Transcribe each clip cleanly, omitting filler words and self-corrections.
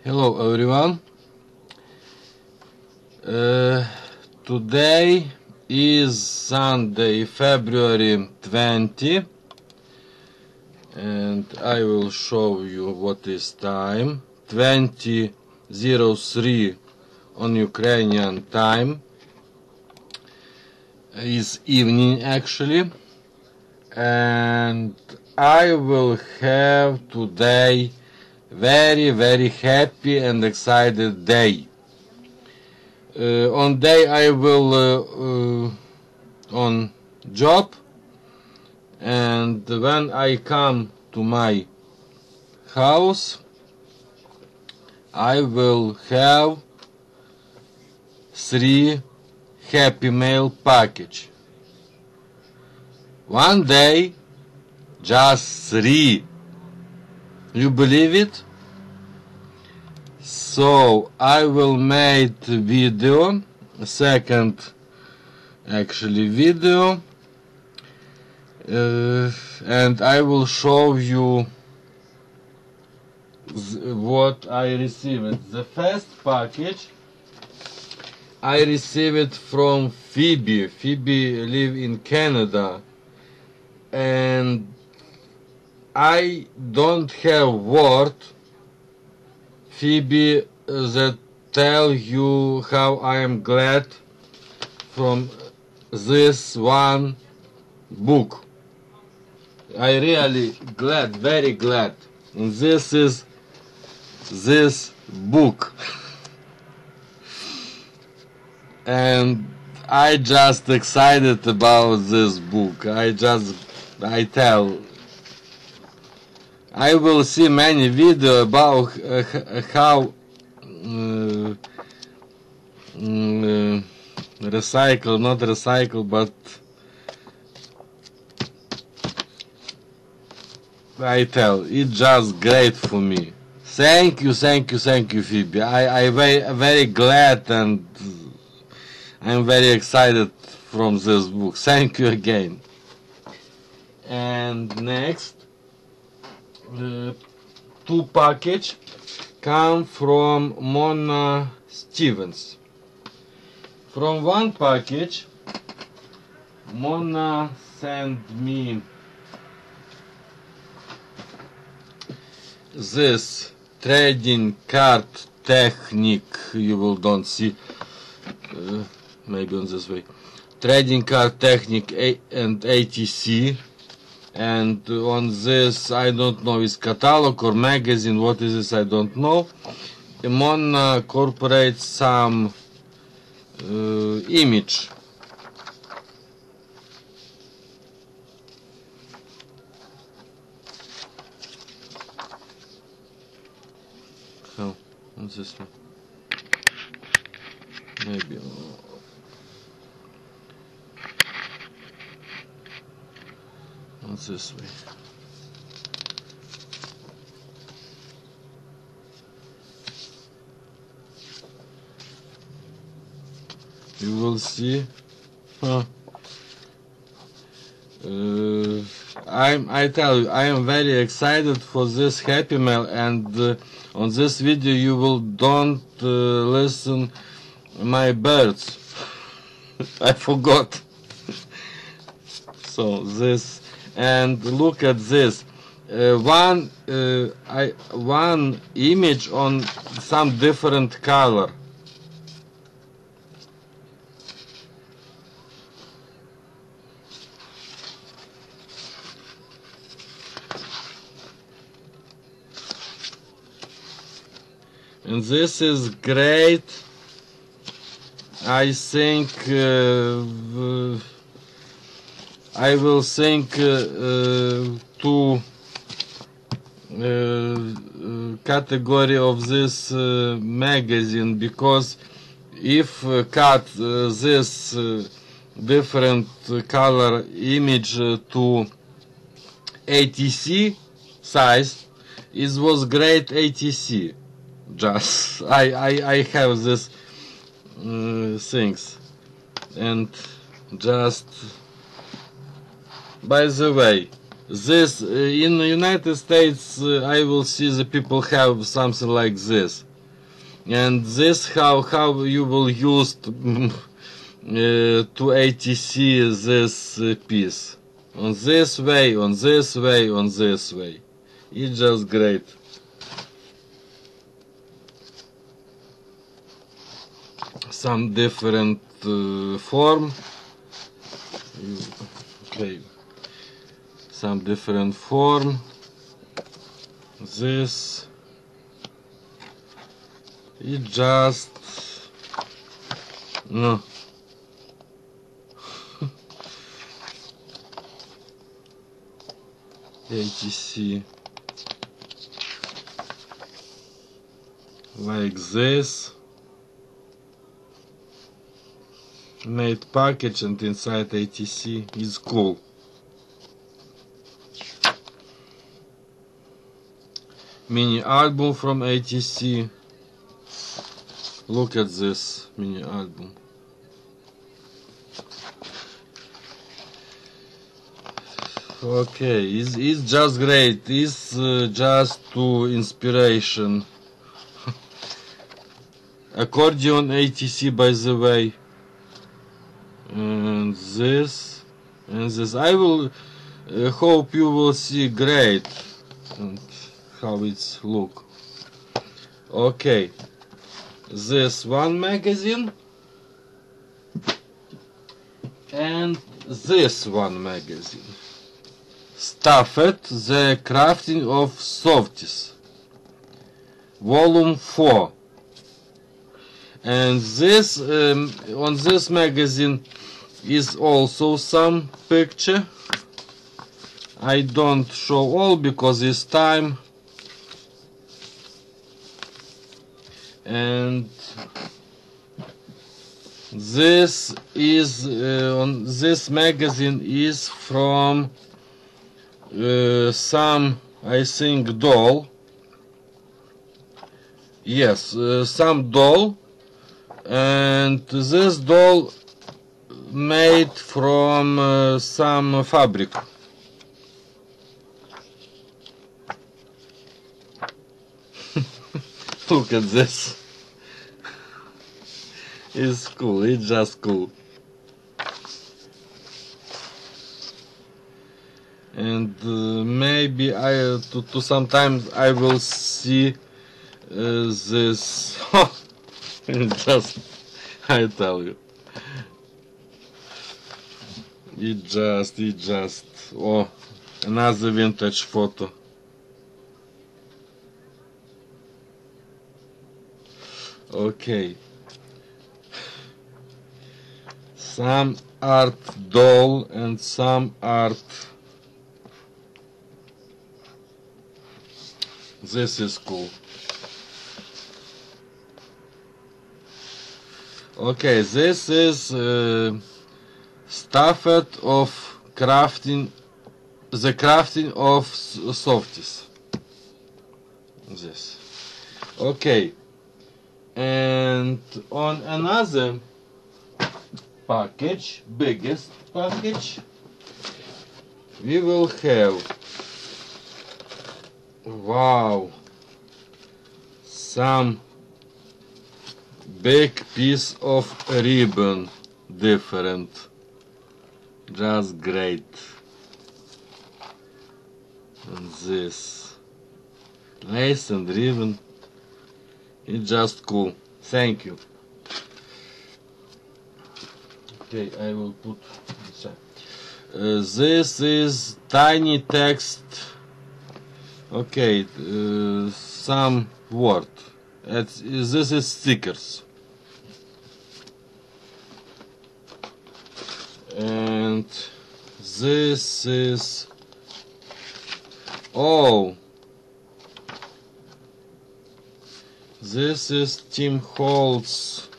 Hello everyone. Today is Sunday, February 20, and I will show you what is time. 20:03 on Ukrainian time. Is evening actually, and I will have today very happy and excited day. On day I will on job, and when I come to my house I will have 3 Happy Mail package. One day, just 3. You believe it? So I will make video, a second video, and I will show you what I received. The first package I received from Phoebe. Phoebe live in Canada, and I don't have word, Phoebe, that tell you how I am glad from this one book. I really glad, very glad. And this is this book. And I just excited about this book. I will see many video about how not recycle, but it's just great for me. Thank you, Phoebe. I very glad, and I'm very excited from this book. Thank you again. And next, 2 package come from Mona Stevens. From one package, Mona sent me this trading card technique. You will don't see, maybe on this way. Trading card technique and ATC. And on this, I don't know, is catalog or magazine, what is this, I don't know. Mona incorporates some image. Oh, what's this one? Maybe. What's this way? You will see. I tell you, I am very excited for this Happy Mail, and on this video you will don't listen my birds. I forgot. So this, and look at this. One image on some different color. And this is great. I think I will think to category of this magazine, because if cut this different color image to ATC size, it was great ATC. Just I have this things, and just by the way, this in the United States I will see the people have something like this. And this how you will use to ATC this piece. On this way, on this way, on this way. It's just great. Some different form. Okay. Some different form. This. It just no. ATC like this, made package, and inside ATC is cool. Mini album from ATC. Look at this mini album. Okay, it's just great. It's just to inspiration. Accordion ATC, by the way. And this. I will hope you will see great and how it's look. Okay. This one magazine and this one magazine. Stuffed, the crafting of Softies, volume 4. And this on this magazine is also some picture. I don't show all because it's time. And this is on this magazine is from some, I think, doll. Yes, some doll, and this doll made from some fabric. Look at this. It's cool, it's just cool. And maybe to sometimes I will see this. Just, I tell you. It just, oh, another vintage photo. Okay. Some art doll and some art. This is cool. Okay, this is stuffed of crafting, the crafting of Softies. This. Okay. And on another package, biggest package, we will have, wow, some big piece of ribbon, different, just great. And this lace and ribbon, it's just cool. Thank you. Okay, I will put this is tiny text. Okay, some word. This is stickers. And this is, oh, this is Tim Holtz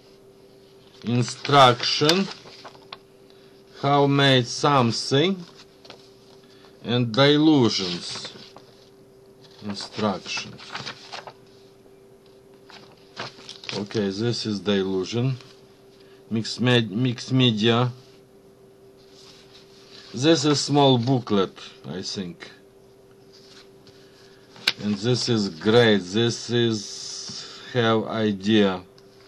instruction how made something, and dilutions instruction. Okay, this is dilution, mixed media. This is small booklet, I think, and this is great. This is have idea.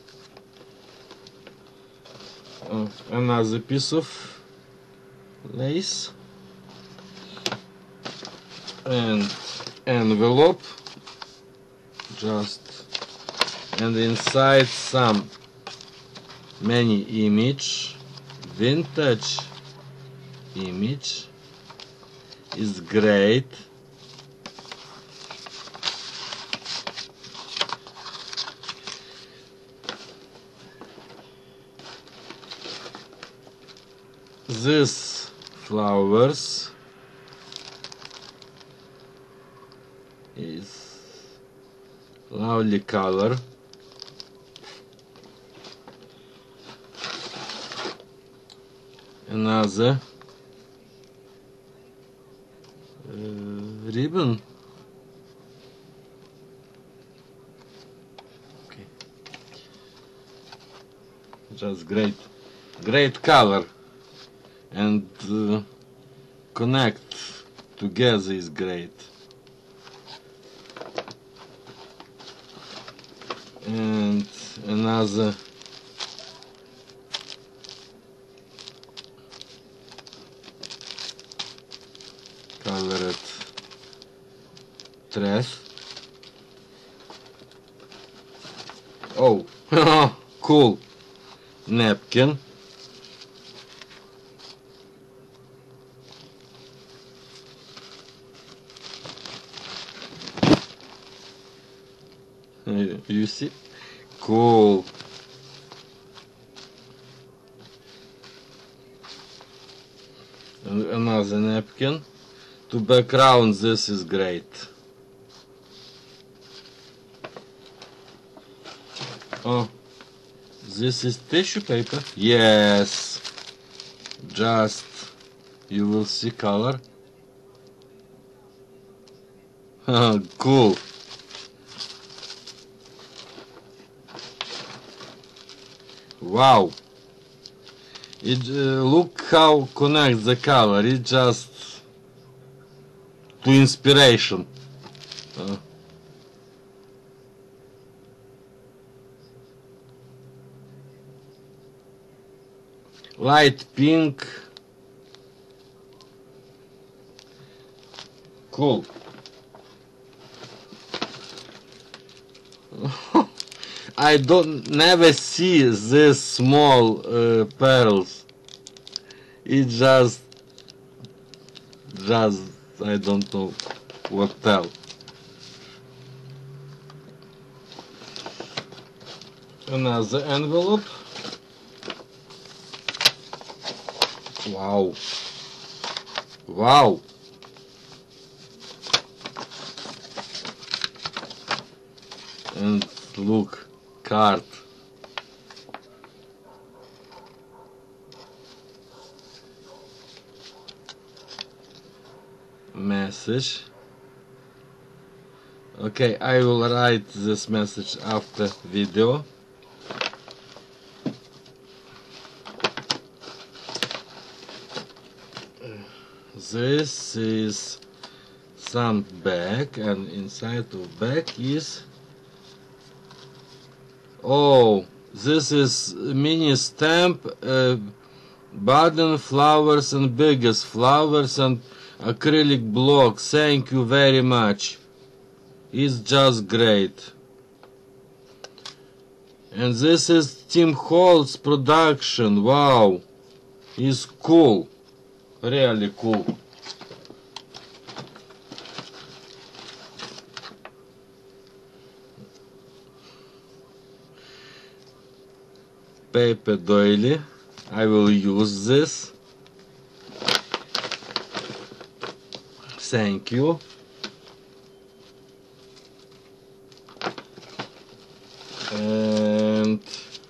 Another piece of lace and envelope, and inside some many image, vintage image is great. These flowers is lovely color. Another ribbon. Okay. Just great color, and connect together is great. And another colored dress. Oh, cool napkin. You see? Cool. And another napkin. To background, this is great. Oh, this is tissue paper? Yes. Just, you will see color. Cool. Wow. Look how connect the color. It just to inspiration. Light pink. Cool. I never see these small pearls. It just I don't know what tell. Another envelope. Wow. Wow. And look, card. Message. Okay, I will write this message after video. This is some bag, and inside of bag is, oh, this is mini stamp, button flowers and biggest flowers and acrylic block. Thank you very much. It's just great. And this is Tim Holtz production. Wow, it's cool, really cool. Paper doily. I will use this. Thank you. And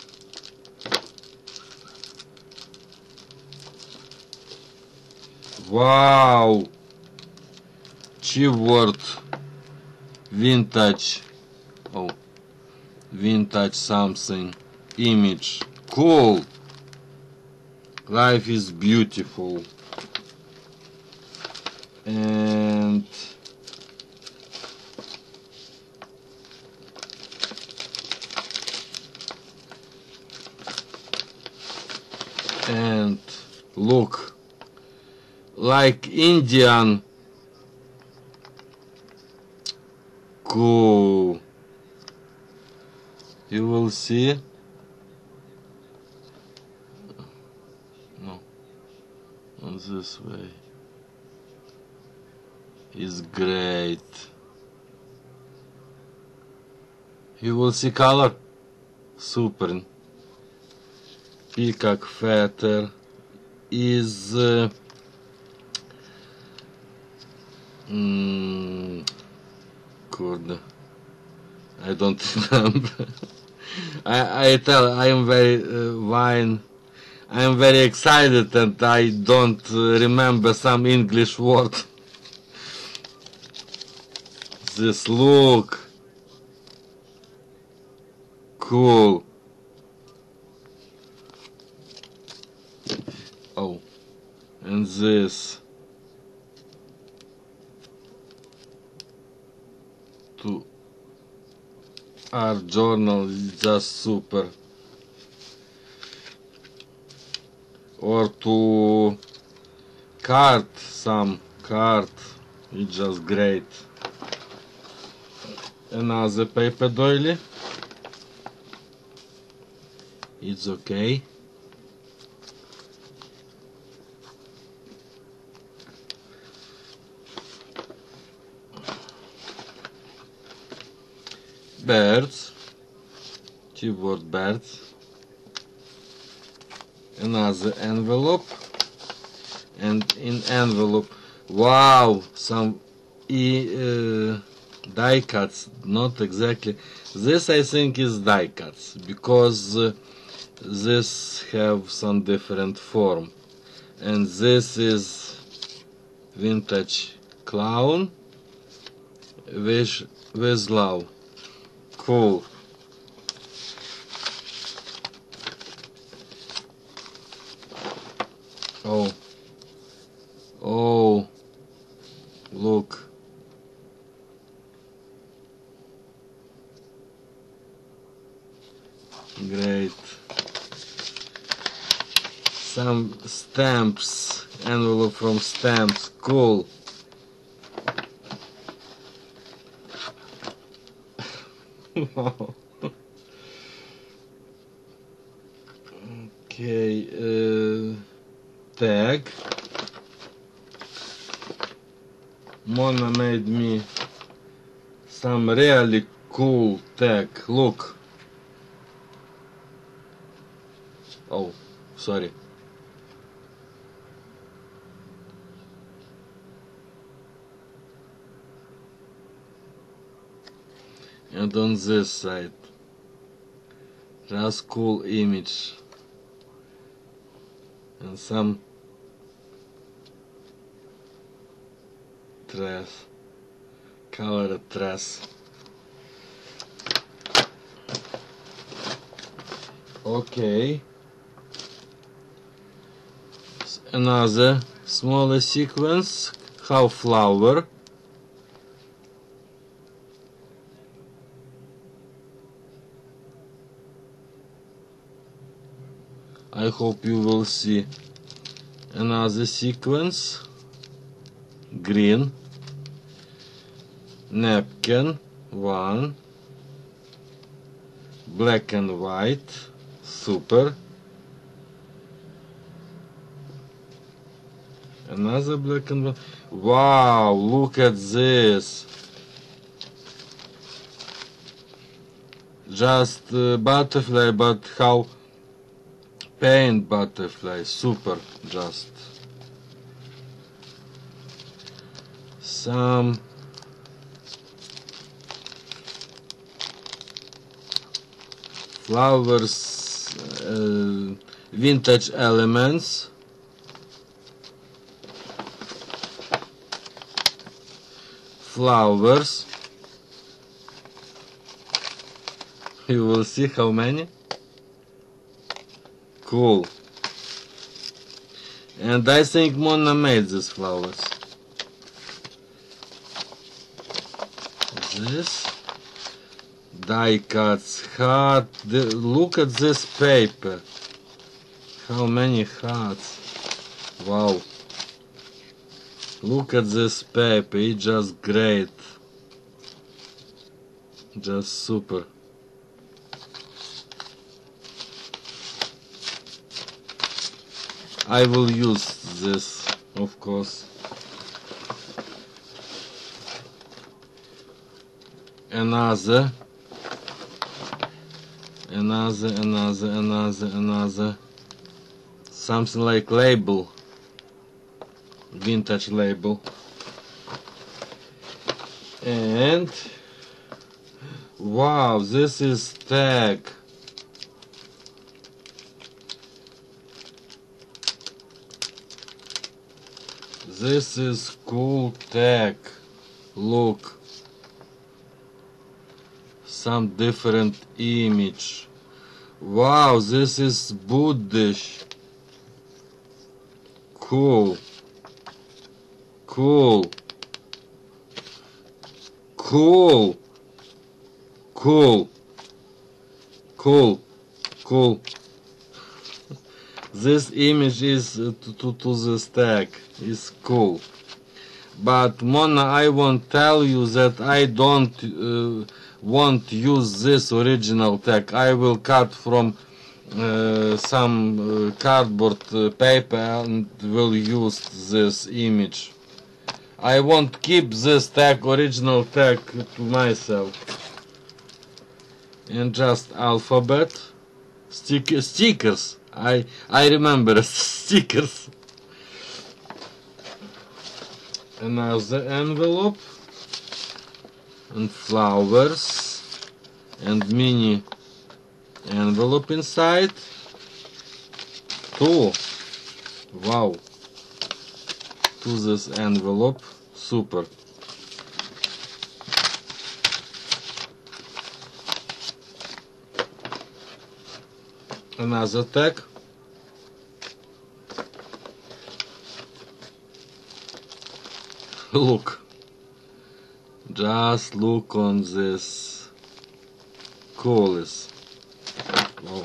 wow, Chivword vintage. Oh, vintage something image. Cool. Life is beautiful. And And look, like Indian. Cool. You will see. No, on this way. Is great. You will see color. Super. Peacock feather is kurde, I don't remember. I am very I am very excited and I don't remember some English word. This look cool. Oh, and this to art journal is just super. Or to some card, it's just great. Another paper doily. It's okay. Birds, keyboard birds. Another envelope, and in envelope, wow, some die cuts. Not exactly. This I think is die cuts because this have some different form, and this is vintage clown with love. Cool. Oh, look. Great. Some stamps, envelope from stamps, cool. Wow. Okay, tag. Mona made me some really cool tag. Look. Oh, sorry. And on this side, just cool image. And some dress, colored dress. Okay. Another smaller sequence, half flower. I hope you will see. Another sequence, green, napkin, one, black and white, super. Another black and white. Wow, look at this. Just butterfly, but how paint butterfly, super, just. Some flowers, vintage elements. Flowers. You will see how many. Cool. And I think Mona made these flowers. This die cuts hard. Look at this paper. How many hearts? Wow. Look at this paper, it's just great. Just super. I will use this, of course. Another. Something like label. Vintage label. And wow, this is tag. This is cool tag. Look. Some different image. Wow, this is Buddhist. Cool. Cool. Cool. Cool. Cool. Cool. This image is to the stack. Is cool. But Mona, I won't tell you that I won't use this original tag. I will cut from some cardboard paper and will use this image. I won't keep this tag, original tag, to myself. And just alphabet, stickers. I remember stickers. Another envelope and flowers and mini envelope inside. Two. Wow. To this envelope. Super. Another tag. Look. Just look on this coolest. Wow.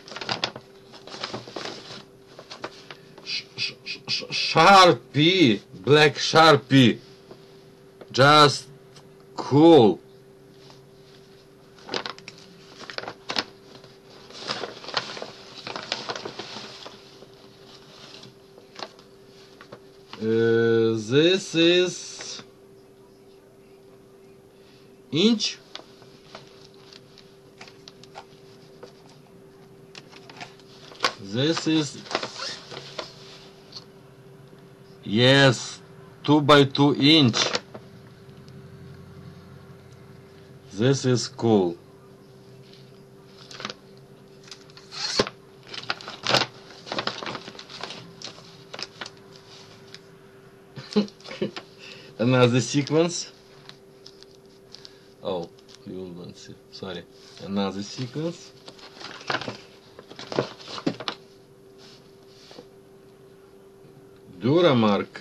Sharpie, black Sharpie. Just cool. This is inch. This is, yes, 2 by 2 inch. This is cool. Another sequence. Oh, you don't see. Sorry. Another sequence. Duramark.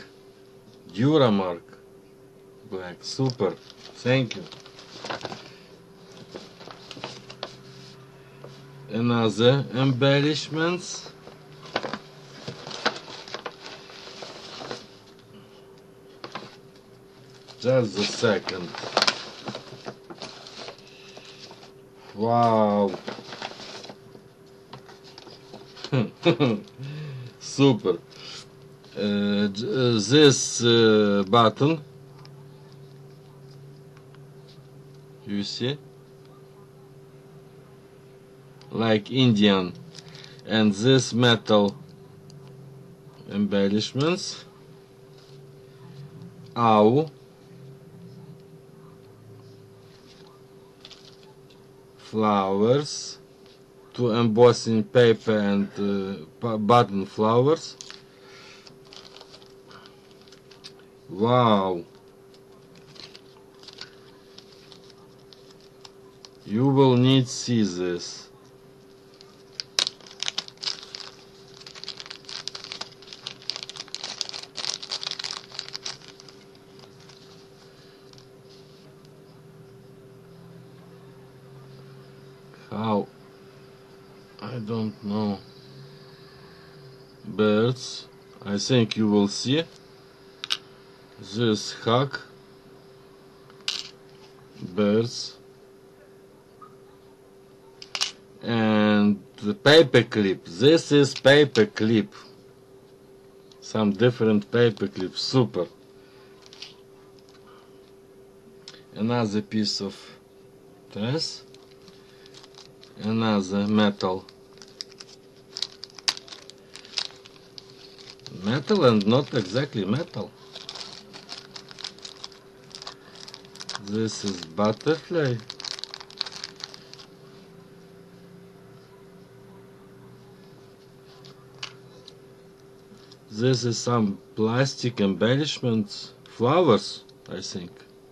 Black. Super. Thank you. Another embellishments. Just a second. Wow. Super. This button, you see, like Indian, and this metal embellishments. Owl, flowers, two embossing paper and button flowers. Wow. You will need see this. How? I don't know. birds. I think you will see this hug, birds, and the paper clip. This is paper clip. Some different paper clips. Super. Another piece of this. Another metal. Metal and not exactly metal. This is butterfly. This is some plastic embellishments, flowers, I think.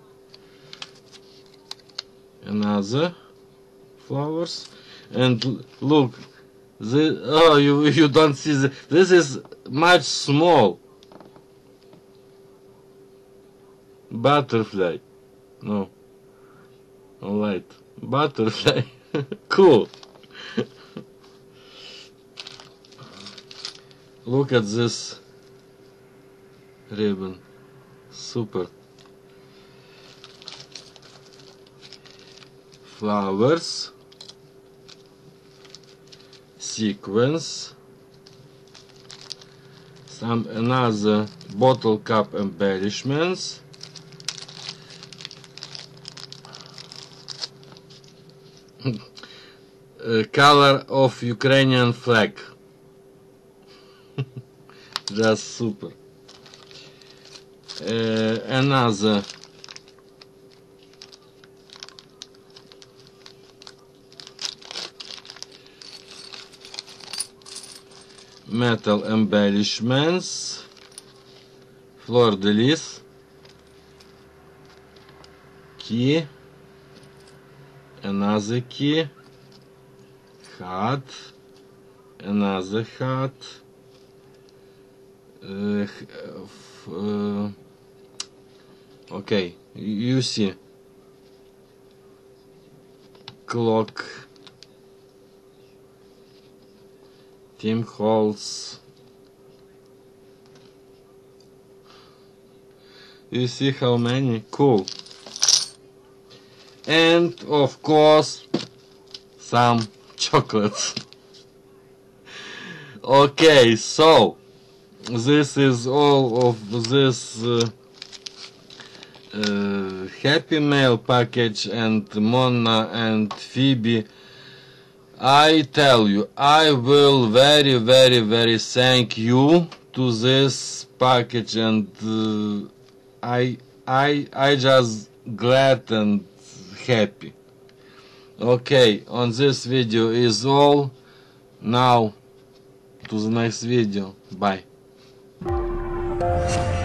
Another flowers, and look, this, oh, you don't see this is much small. Butterfly, no, light butterfly. Cool. Look at this ribbon, super. Flowers, sequins, some another bottle cap embellishments, color of Ukrainian flag. Just super. Another metal embellishments, fleur de lis, key, another key, hat, another hat, okay, you see, clock, Tim Holtz. You see how many? Cool. And of course some chocolates. Okay, so this is all of this Happy Mail package, and Mona and Phoebe. I tell you, I will very thank you to this package, and I just glad and happy. Okay, on this video is all. Now to the next video. Bye.